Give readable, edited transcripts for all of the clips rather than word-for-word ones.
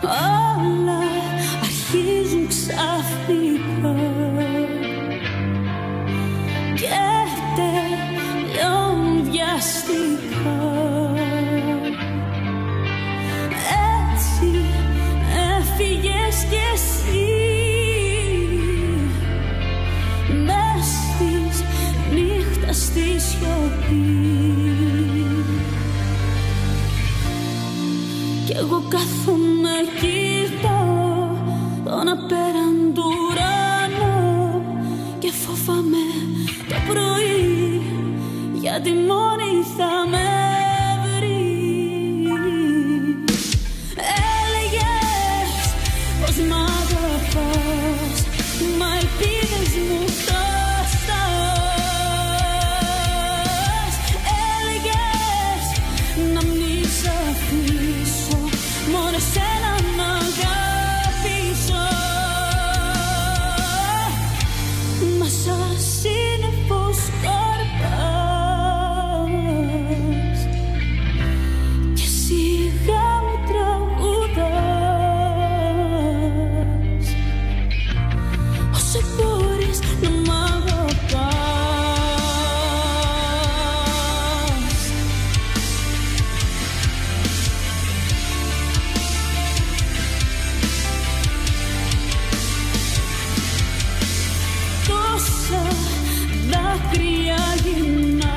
όλα αρχίζουν ξαφνικά και τελειώνουν βιαστικά. Έτσι έφυγες κι εσύ μες της νύχτας στη σιωπή. Κι εγώ κάθομαι κοιτάω τον απέραν του ουρανό και φοβάμαι το πρωί γιατί μόνη θα με βρει. Έλεγες πως μ' αγαπάς, μα ελπίδες μου χρωστάς. Έλεγες να μην σ' αφήσω, μόνο εσένα να αγαπήσω. Μα σαν σύννεφο σκορπάς και σιγά μου τραγουδάς. Όσο μπορείς να μ' αγαπάς. Τόσα δάκρυα γυμνά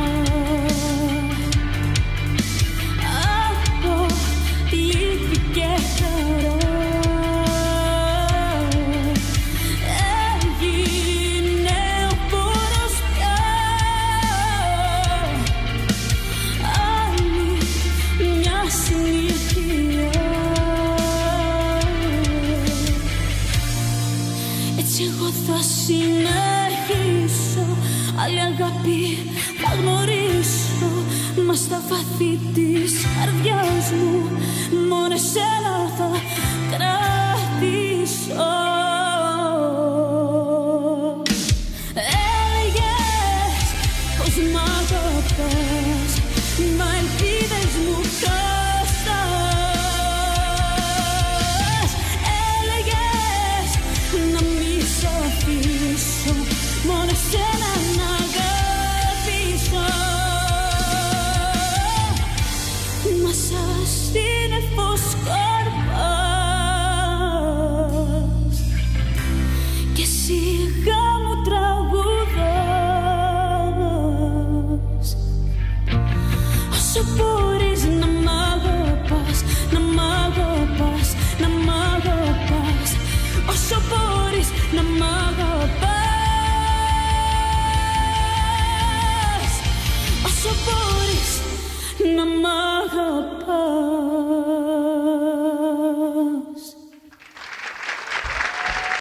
από λύπη και χαρά έγινε ο πόνος πια άλλη μια συνήθεια. Έτσι εγώ θα συνεχίσω, άλλη αγάπη θα γνωρίσω, μα στα βάθη της καρδιάς μου μόνο εσένα θα κρατήσω. Έλεγες πως μ' αγαπάς, μα ελπίδες μου χρωστάς. Έλεγες να μη σ' αφήσω, μόνο εσένα να αγαπήσω. Μα σαν σύννεφο σκορπάς και σιγά μου τραγουδάς. Όσο